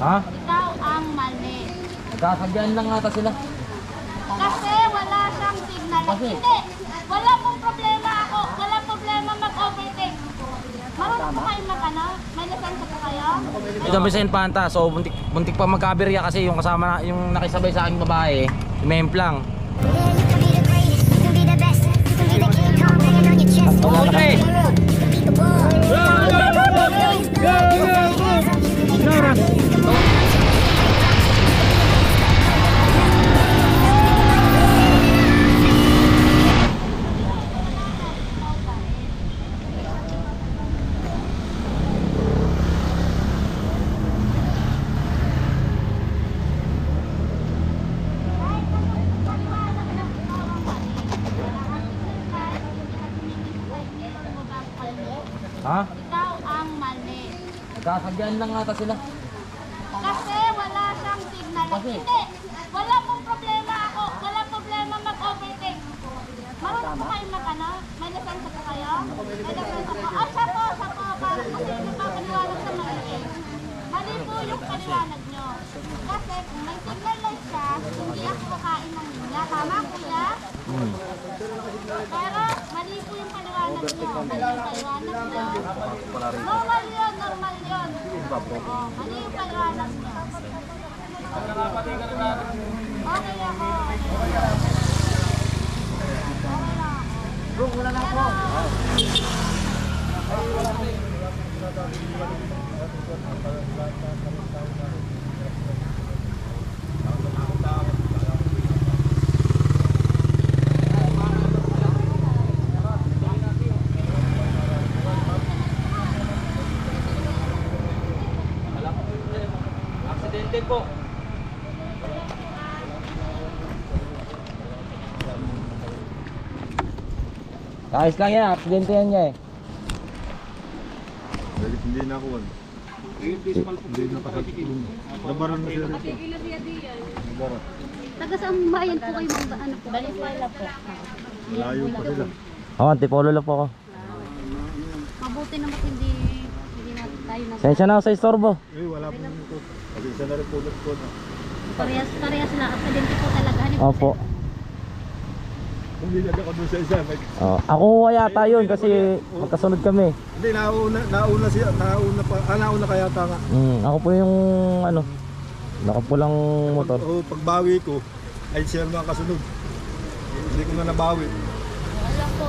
Ha? Ikaw ang mali. Nagkakagyan lang ata sila. Kasi wala siyang signal. Kasi? Hindi. Wala pong problema ako. Wala problema mag-overtake. Marunong po kayo mag-ano? May lisensya po kayo? Ito may sa Infanta, so buntik pa magkaberya kasi yung kasama na, yung nakisabay sa aking babae, si Memplang. Okay. Ha? Ikaw ang mali. Nagkakagyan lang ata sila. Kasi wala siyang signal. Kasi? Hindi. Wala pong problema ako. Wala problema mag-overtake. Marunong po kayo mag-ano? May lisensya po kayo? May lisensya po. Ah, siya po. Parang kasi napapaliwanag sa mali. Mali po yung paliwanag nyo. Kasi kung may signal light siya, hindi ako kakain ng nila. Tama, kuya? Pero mali po yung paliwanag nyo. Mali yung paliwanag nyo. Normal yun, normal yun. Oh, mali yung paliwanag nyo. Okay ako. Bro, wala na ako. Aksidente po. Ayos lang yan, aksidente yan niya eh. Hindi na ako. Hindi na pakatulong. Nabaran na siya rito. Nabaran. Taga saan bayan po kayo mga ano po? Balipala po. Malayo pa sila. Oo, Antipolo lang po ako. Mabuti naman hindi na tayo na. Sensya na ako sa istorbo. Eh, wala po nito. Kasi isa na rin po ko na. Parehas na aksidente po talaga. Opo. Umilag ako doon sa isa. Ako yata yun kasi magkasunod kami. Hindi, nauna siya. Nauna kaya tanga. Ako po yung ano, nakapulang motor. Pagbawi ko, ay siya mga kasunod. Hindi ko na nabawi. Wala po.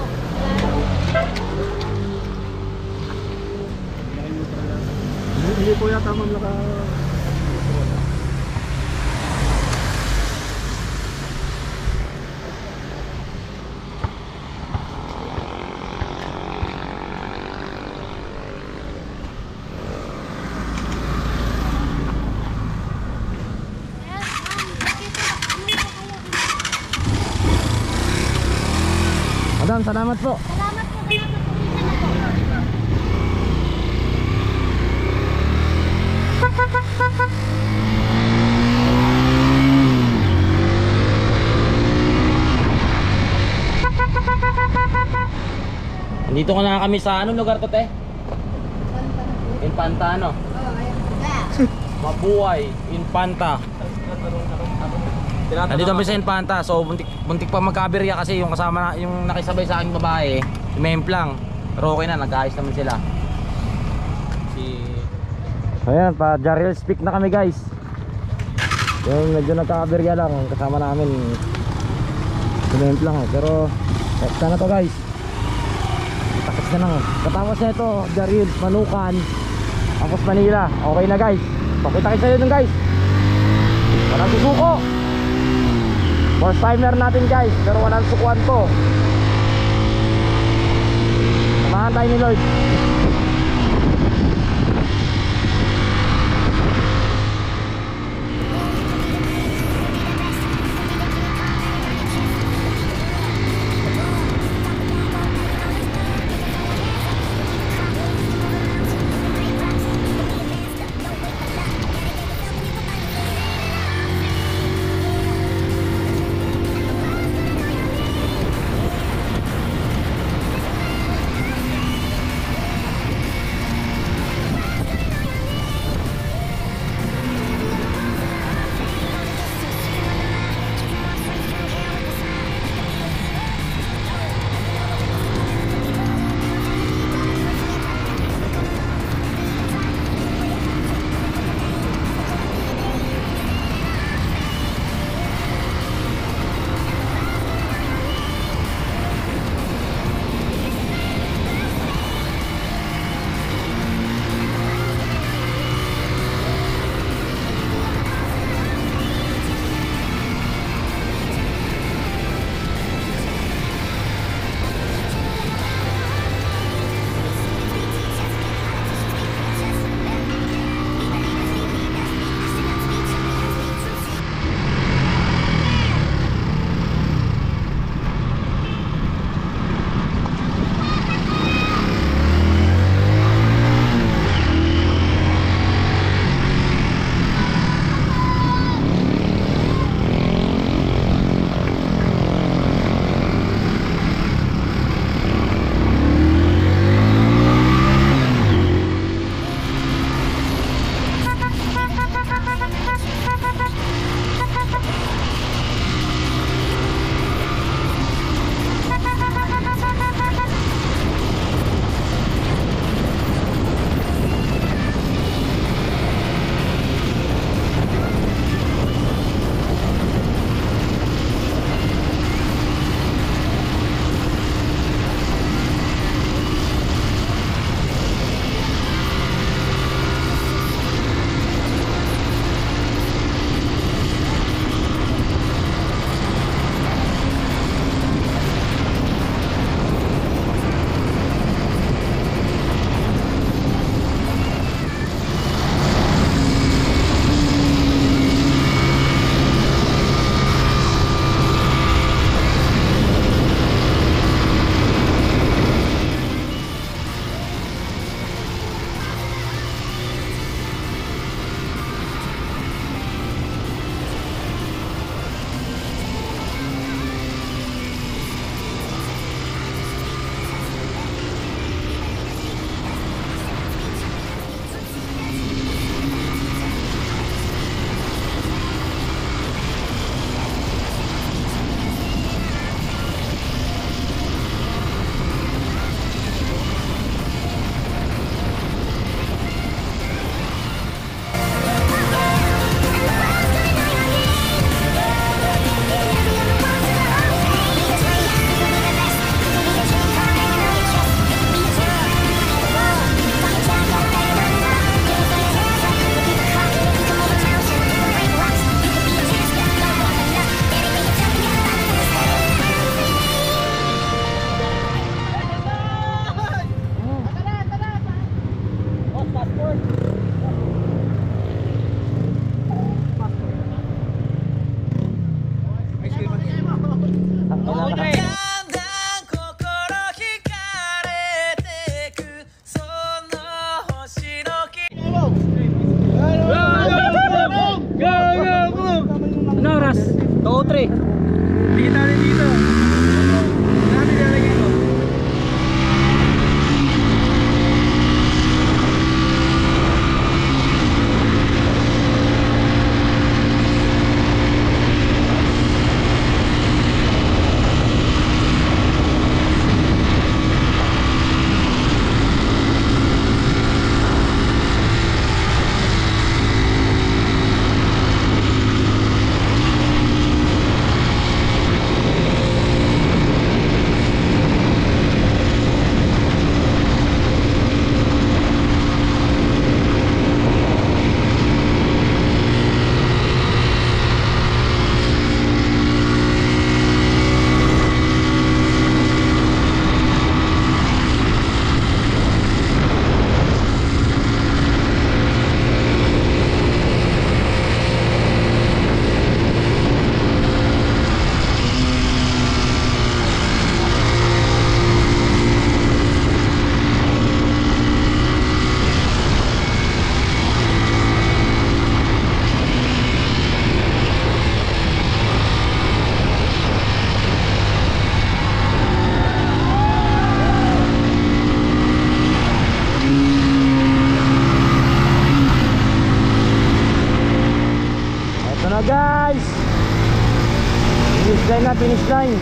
Hindi po yata ma'am naka... Madam, salamat po. Salamat po. Salamat po. Dito ko na kami sa anong lugar to, te? Infanta, ano? Mabuhay, Infanta. Nandito kami sa Infanta, so buntik pa magkaberya kasi yung kasama na, yung nakisabay sa aking babae, si Memplang. Pero okay na, nag-ayos naman sila. Ayan, pa Jariel speak na kami, guys. Yung medyo nagkakaberya lang kasama namin si Memplang, pero sana to, guys. Tapos na lang. Katapos na ito, Jariel, Manukan, tapos Manila. Okay na, guys. Pakita kayo sa'yo dun, guys. Walang susuko. First timer natin, guys, pero walang sukuan to. Samahan tayo ni Lord. pre. Dito natin dito. Natin lalagay ko. Ito na guys. Finish line na, finish line.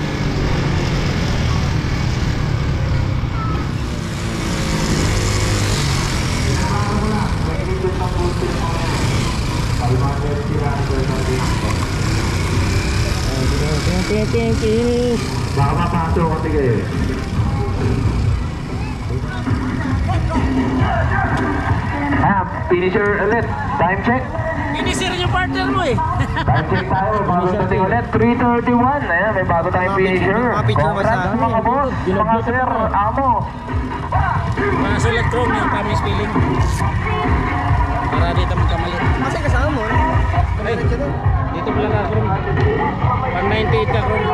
Finish. Baka mapasok ko tigil. Finisher ulit. Time check. Finisher yung partner mo eh. Time check tayo. Bago natin ulit. 3:31. Ayan, may bago tayong finisher. Congrats mga boss. Mga sir, amo. Mga sulat chrome yung kami spelling. Para dito magkamali. Kasi kasama mo. Ay, dito pala ka chrome. Pang 98 ka chrome.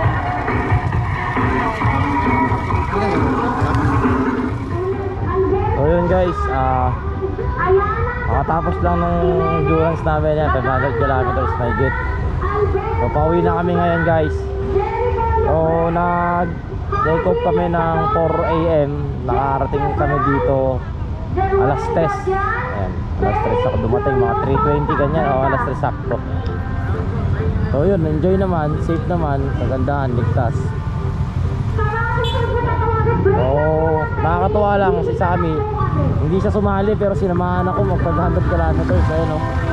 So yun guys, makatapos lang ng endurance namin yan, 500 kilometers na higit. So pauwi na kami ngayon guys. So nag-take off kami ng 4 AM. Nakarating kami dito alas 3. Ayan, alas 3 ako dumating, mga 3:20 ganyan, o alas 3 sakto. So yun, enjoy naman, safe naman, kagandahan, ligtas. So nakakatuwa lang si Sammy, hindi siya sumali pero sinamahan ako mag 500 kilometers. Ayun o.